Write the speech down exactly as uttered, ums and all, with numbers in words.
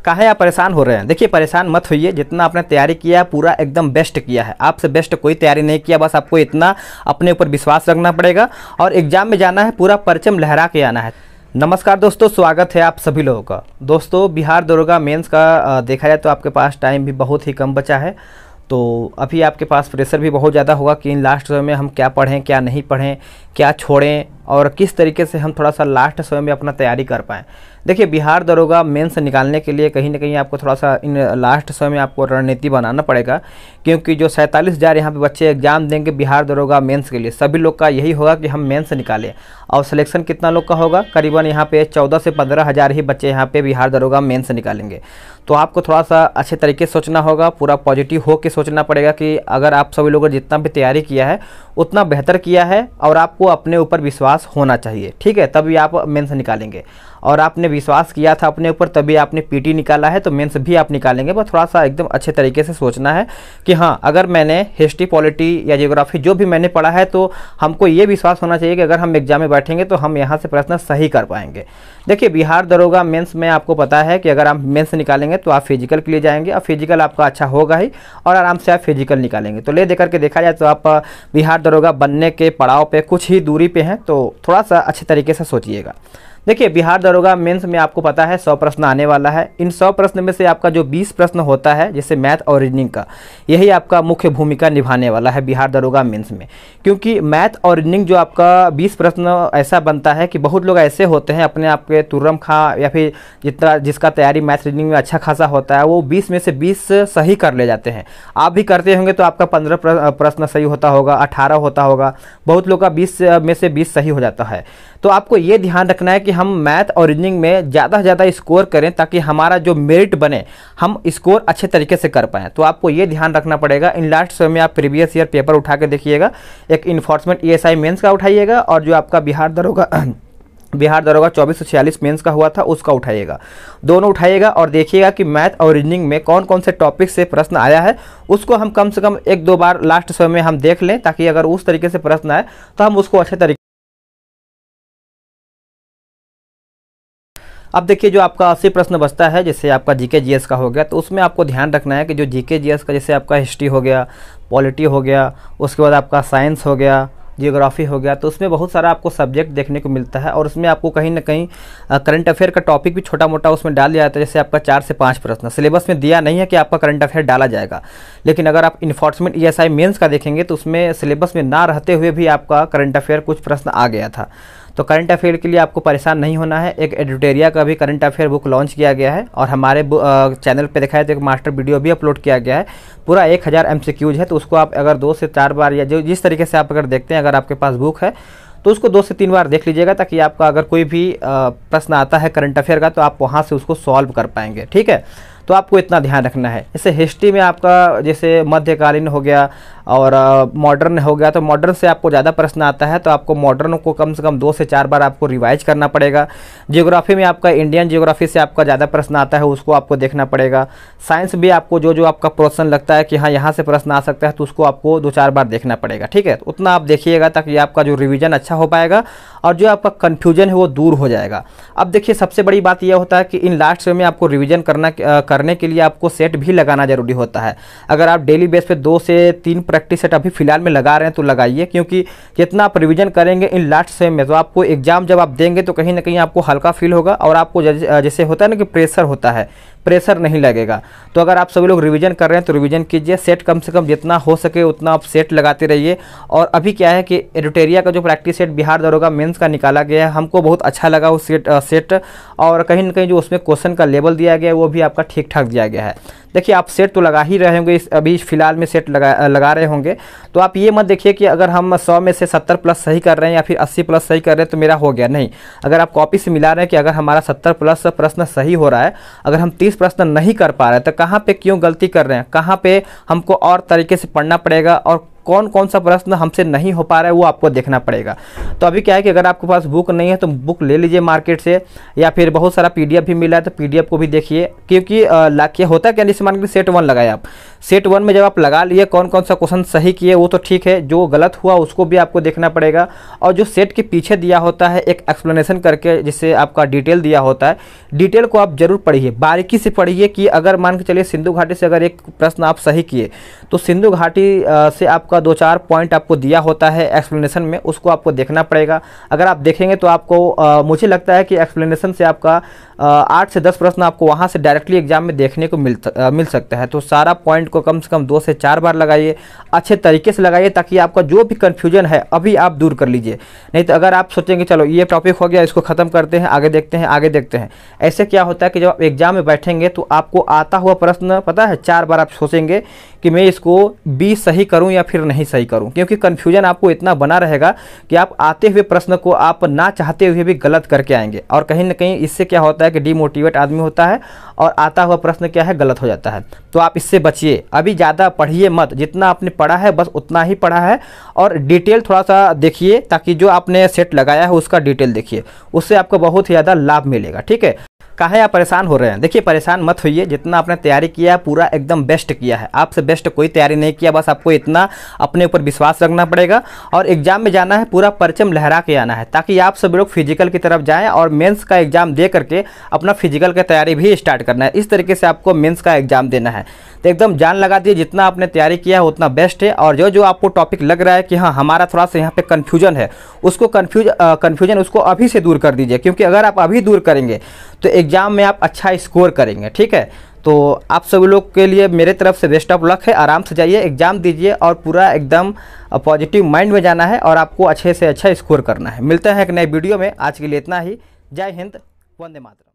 काहे आप परेशान हो रहे हैं? देखिए परेशान मत होइए, जितना आपने तैयारी किया है पूरा एकदम बेस्ट किया है। आपसे बेस्ट कोई तैयारी नहीं किया, बस आपको इतना अपने ऊपर विश्वास रखना पड़ेगा और एग्जाम में जाना है पूरा परचम लहरा के आना है। नमस्कार दोस्तों, स्वागत है आप सभी लोगों का। दोस्तों बिहार दरोगा मेंस का देखा जाए तो आपके पास टाइम भी बहुत ही कम बचा है, तो अभी आपके पास प्रेशर भी बहुत ज़्यादा होगा कि इन लास्ट समय में हम क्या पढ़ें क्या नहीं पढ़ें, क्या छोड़ें और किस तरीके से हम थोड़ा सा लास्ट समय में अपना तैयारी कर पाएँ। देखिए बिहार दरोगा मेंस निकालने के लिए कहीं ना कहीं आपको थोड़ा सा इन लास्ट समय में आपको रणनीति बनाना पड़ेगा, क्योंकि जो सैंतालीस हज़ार यहाँ पे बच्चे एग्जाम देंगे बिहार दरोगा मेंस के लिए, सभी लोग का यही होगा कि हम मेंस निकालें। और सिलेक्शन कितना लोग का होगा? करीबन यहाँ पे चौदह से पंद्रह हज़ार ही बच्चे यहाँ पे बिहार दरोगा मेंस निकालेंगे। तो आपको थोड़ा सा अच्छे तरीके से सोचना होगा, पूरा पॉजिटिव हो के सोचना पड़ेगा कि अगर आप सभी लोगों ने जितना भी तैयारी किया है उतना बेहतर किया है और आपको अपने ऊपर विश्वास होना चाहिए, ठीक है, तभी आप मेंस निकालेंगे। और आपने विश्वास किया था अपने ऊपर तभी आपने पीटी निकाला है, तो मेंस भी आप निकालेंगे। बस थोड़ा सा एकदम अच्छे तरीके से सोचना है कि हाँ, अगर मैंने हिस्ट्री, पॉलिटी या जियोग्राफी जो भी मैंने पढ़ा है तो हमको ये विश्वास होना चाहिए कि अगर हम एग्जाम में बैठेंगे तो हम यहाँ से प्रश्न सही कर पाएंगे। देखिए बिहार दरोगा मेंस में आपको पता है कि अगर आप मेंस निकालेंगे तो आप फिजिकल के लिए जाएंगे और फिजिकल आपका अच्छा होगा ही और आराम से आप फिजिकल निकालेंगे। तो ले देकर के देखा जाए तो आप बिहार दरोगा बनने के पड़ाव पे कुछ ही दूरी पे हैं, तो थोड़ा सा अच्छे तरीके से सोचिएगा। देखिए बिहार दरोगा मेंस में आपको पता है सौ प्रश्न आने वाला है। इन सौ प्रश्न में से आपका जो बीस प्रश्न होता है जैसे मैथ और रीजनिंग का, यही आपका मुख्य भूमिका निभाने वाला है बिहार दरोगा मेंस में। क्योंकि मैथ और रीजनिंग जो आपका बीस प्रश्न ऐसा बनता है कि बहुत लोग ऐसे होते हैं अपने आप के तुर्रम खां या फिर जितना जिसका तैयारी मैथ रीजनिंग में अच्छा खासा होता है वो बीस में से बीस सही कर ले जाते हैं। आप भी करते होंगे तो आपका पंद्रह प्रश्न सही होता होगा, अठारह होता होगा, बहुत लोग का बीस में से बीस सही हो जाता है। तो आपको ये ध्यान रखना है कि हम मैथ और रीजनिंग में ज़्यादा से ज़्यादा स्कोर करें ताकि हमारा जो मेरिट बने हम स्कोर अच्छे तरीके से कर पाएँ। तो आपको ये ध्यान रखना पड़ेगा। इन लास्ट समय में आप प्रीवियस ईयर पेपर उठा के देखिएगा, एक इन्फोर्समेंट ईएसआई मेंस का उठाइएगा और जो आपका बिहार दरोगा बिहार दरोगा चौबीस सौ छियालीस मेंस का हुआ था उसका उठाइएगा, दोनों उठाइएगा और देखिएगा कि मैथ और रीजनिंग में कौन कौन से टॉपिक से प्रश्न आया है। उसको हम कम से कम एक दो बार लास्ट समय में हम देख लें ताकि अगर उस तरीके से प्रश्न आए तो हम उसको अच्छे तरीके। अब देखिए जो आपका अस्सी प्रश्न बचता है जैसे आपका जीके जीएस का हो गया, तो उसमें आपको ध्यान रखना है कि जो जीके जीएस का जैसे आपका हिस्ट्री हो गया, पॉलिटी हो गया, उसके बाद आपका साइंस हो गया, जियोग्राफी हो गया, तो उसमें बहुत सारा आपको सब्जेक्ट देखने को मिलता है और उसमें आपको कहीं ना कहीं करंट अफेयर का टॉपिक भी छोटा मोटा उसमें डाल दिया जाता है। जैसे आपका चार से पाँच प्रश्न सिलेबस में दिया नहीं है कि आपका करंट अफेयर डाला जाएगा, लेकिन अगर आप इन्फोर्समेंट ईएसआई मेंस का देखेंगे तो उसमें सिलेबस में ना रहते हुए भी आपका करंट अफेयर कुछ प्रश्न आ गया था। तो करंट अफेयर के लिए आपको परेशान नहीं होना है। एक एडिटोरिया का भी करंट अफेयर बुक लॉन्च किया गया है और हमारे चैनल पे दिखाया तो एक मास्टर वीडियो भी अपलोड किया गया है, पूरा एक हज़ार एमसीक्यूज है। तो उसको आप अगर दो से चार बार या जो जिस तरीके से आप अगर देखते हैं, अगर आपके पास बुक है तो उसको दो से तीन बार देख लीजिएगा ताकि आपका अगर कोई भी प्रश्न आता है करंट अफेयर का तो आप वहाँ से उसको सॉल्व कर पाएंगे, ठीक है। तो आपको इतना ध्यान रखना है। जैसे हिस्ट्री में आपका जैसे मध्यकालीन हो गया और मॉडर्न हो गया, तो मॉडर्न से आपको ज़्यादा प्रश्न आता है तो आपको मॉडर्न को कम से कम दो से चार बार आपको रिवाइज करना पड़ेगा। जियोग्राफी में आपका इंडियन जियोग्राफी से आपका ज़्यादा प्रश्न आता है, उसको आपको देखना पड़ेगा। साइंस भी आपको जो जो आपका प्रश्न लगता है कि हाँ यहाँ से प्रश्न आ सकता है तो उसको आपको दो चार बार देखना पड़ेगा, ठीक है। तो उतना आप देखिएगा ताकि आपका जो रिविजन अच्छा हो पाएगा और जो आपका कन्फ्यूजन है वो दूर हो जाएगा। अब देखिए सबसे बड़ी बात यह होता है कि इन लास्ट समय में आपको रिविजन करना करने के लिए आपको सेट भी लगाना जरूरी होता है। अगर आप डेली बेस पे दो से तीन प्रैक्टिस सेट अभी फिलहाल में लगा रहे हैं तो लगाइए, क्योंकि जितना आप रिवीजन करेंगे इन लास्ट समय में तो आपको एग्जाम जब आप देंगे तो कहीं ना कहीं आपको हल्का फील होगा और आपको जैसे होता है ना कि प्रेशर होता है, प्रेशर नहीं लगेगा। तो अगर आप सभी लोग रिवीजन कर रहे हैं तो रिवीजन कीजिए, सेट कम से कम जितना हो सके उतना आप सेट लगाते रहिए। और अभी क्या है कि एडिटोरिया का जो प्रैक्टिस सेट बिहार दरोगा मेंस का निकाला गया है, हमको बहुत अच्छा लगा वो सेट सेट और कहीं ना कहीं जो उसमें क्वेश्चन का लेवल दिया गया है वो भी आपका ठीक ठाक दिया गया है। देखिए आप सेट तो लगा ही रहे होंगे, इस अभी फिलहाल में सेट लगा लगा रहे होंगे, तो आप ये मत देखिए कि अगर हम सौ में से सत्तर प्लस सही कर रहे हैं या फिर अस्सी प्लस सही कर रहे हैं तो मेरा हो गया, नहीं। अगर आप कॉपी से मिला रहे हैं कि अगर हमारा सत्तर प्लस प्रश्न सही हो रहा है, अगर हम तीस प्रश्न नहीं कर पा रहे हैं तो कहाँ पे क्यों गलती कर रहे हैं, कहाँ पे हमको और तरीके से पढ़ना पड़ेगा और कौन कौन सा प्रश्न हमसे नहीं हो पा रहा है वो आपको देखना पड़ेगा। तो अभी क्या है कि अगर आपके पास बुक नहीं है तो बुक ले लीजिए मार्केट से, या फिर बहुत सारा पीडीएफ भी मिला है तो पीडीएफ को भी देखिए। क्योंकि लाखिए होता क्या, जैसे मान लीजिए सेट वन लगाए आप, सेट वन में जब आप लगा लिए कौन कौन सा क्वेश्चन सही किए वो तो ठीक है, जो गलत हुआ उसको भी आपको देखना पड़ेगा। और जो सेट के पीछे दिया होता है एक एक्सप्लेनेशन करके, जिससे आपका डिटेल दिया होता है, डिटेल को आप जरूर पढ़िए, बारीकी से पढ़िए। कि अगर मान के चलिए सिंधु घाटी से अगर एक प्रश्न आप सही किए तो सिंधु घाटी से आपका दो चार पॉइंट आपको दिया होता है एक्सप्लेनेशन में, उसको आपको देखना पड़ेगा। अगर आप देखेंगे तो आपको आ, मुझे लगता है कि एक्सप्लेनेशन से आपका आठ से दस प्रश्न आपको वहाँ से डायरेक्टली एग्जाम में देखने को मिल आ, मिल सकता है। तो सारा पॉइंट को कम से कम दो से चार बार लगाइए, अच्छे तरीके से लगाइए, ताकि आपका जो भी कन्फ्यूजन है अभी आप दूर कर लीजिए। नहीं तो अगर आप सोचेंगे चलो ये टॉपिक हो गया, इसको ख़त्म करते हैं, आगे देखते हैं आगे देखते हैं, ऐसे क्या होता है कि जब आप एग्जाम में बैठेंगे तो आपको आता हुआ प्रश्न पता है चार बार आप सोचेंगे कि मैं इसको बी सही करूं या फिर नहीं सही करूं। क्योंकि कन्फ्यूजन आपको इतना बना रहेगा कि आप आते हुए प्रश्न को आप ना चाहते हुए भी गलत करके आएंगे, और कहीं ना कहीं इससे क्या होता है कि डिमोटिवेट आदमी होता है और आता हुआ प्रश्न क्या है गलत हो जाता है। तो आप इससे बचिए, अभी ज़्यादा पढ़िए मत, जितना आपने पढ़ा है बस उतना ही पढ़ा है, और डिटेल थोड़ा सा देखिए, ताकि जो आपने सेट लगाया है उसका डिटेल देखिए, उससे आपको बहुत ही ज़्यादा लाभ मिलेगा। ठीक है, काहे आप परेशान हो रहे हैं? देखिए परेशान मत होइए, जितना आपने तैयारी किया है पूरा एकदम बेस्ट किया है, आपसे बेस्ट कोई तैयारी नहीं किया, बस आपको इतना अपने ऊपर विश्वास रखना पड़ेगा और एग्जाम में जाना है पूरा परचम लहरा के आना है, ताकि आप सब लोग फिजिकल की तरफ जाएं और मेंस का एग्जाम दे करके अपना फिजिकल की तैयारी भी स्टार्ट करना है। इस तरीके से आपको मेंस का एग्जाम देना है। तो एकदम जान लगा दिए, जितना आपने तैयारी किया है उतना बेस्ट है। और जो जो आपको टॉपिक लग रहा है कि हाँ हमारा थोड़ा सा यहाँ पे कन्फ्यूजन है, उसको कन्फ्यूज कन्फ्यूजन उसको अभी से दूर कर दीजिए, क्योंकि अगर आप अभी दूर करेंगे तो एग्जाम में आप अच्छा स्कोर करेंगे। ठीक है, तो आप सभी लोग के लिए मेरे तरफ से बेस्ट ऑफ लक है। आराम से जाइए, एग्जाम दीजिए और पूरा एकदम पॉजिटिव माइंड में जाना है और आपको अच्छे से अच्छा स्कोर करना है। मिलते हैं एक नए वीडियो में, आज के लिए इतना ही। जय हिंद, वंदे मातरम।